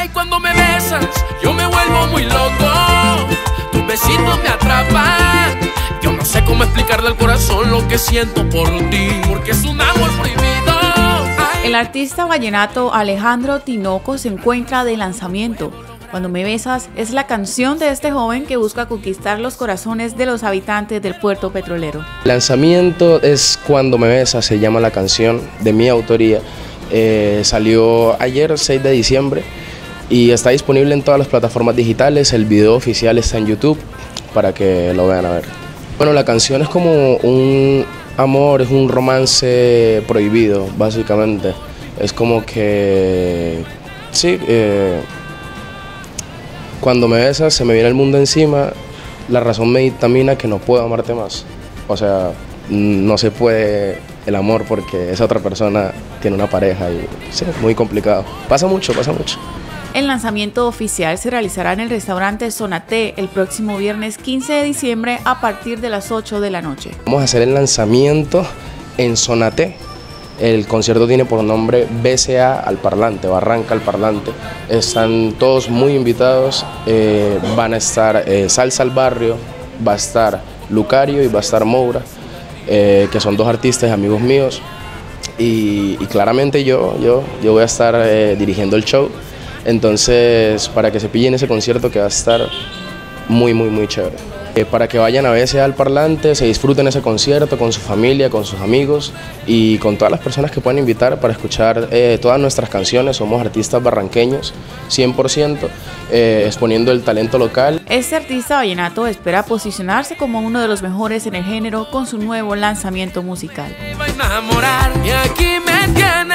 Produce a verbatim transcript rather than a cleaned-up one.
Ay, cuando me besas, yo me vuelvo muy loco. Tus besitos me atrapan. Yo no sé cómo explicarle al corazón lo que siento por ti, porque es un amor prohibido. Ay. El artista vallenato Alejandro Tinoco se encuentra de lanzamiento. Cuando me besas es la canción de este joven que busca conquistar los corazones de los habitantes del puerto petrolero. Lanzamiento es Cuando me besas, se llama la canción, de mi autoría. Eh, salió ayer, seis de diciembre, y está disponible en todas las plataformas digitales. El video oficial está en YouTube para que lo vean a ver. Bueno, la canción es como un amor, es un romance prohibido, básicamente. Es como que, sí, eh, cuando me besas se me viene el mundo encima, la razón me dictamina que no puedo amarte más. O sea, no se puede el amor porque esa otra persona tiene una pareja y sí, es muy complicado. Pasa mucho, pasa mucho. El lanzamiento oficial se realizará en el restaurante Sonaté el próximo viernes quince de diciembre a partir de las ocho de la noche. Vamos a hacer el lanzamiento en Sonaté. El concierto tiene por nombre B C A al Parlante, Barranca al Parlante. Están todos muy invitados, eh, van a estar eh, Salsa al Barrio, va a estar Lucario y va a estar Moura, eh, que son dos artistas y amigos míos. Y, y claramente yo, yo, yo voy a estar eh, dirigiendo el show. Entonces, para que se pillen ese concierto que va a estar muy, muy, muy chévere. Eh, para que vayan a B C A al Parlante, se disfruten ese concierto con su familia, con sus amigos y con todas las personas que puedan invitar para escuchar eh, todas nuestras canciones. Somos artistas barranqueños, cien por ciento, eh, exponiendo el talento local. Este artista vallenato espera posicionarse como uno de los mejores en el género con su nuevo lanzamiento musical. Me voy a enamorar y aquí me tiene.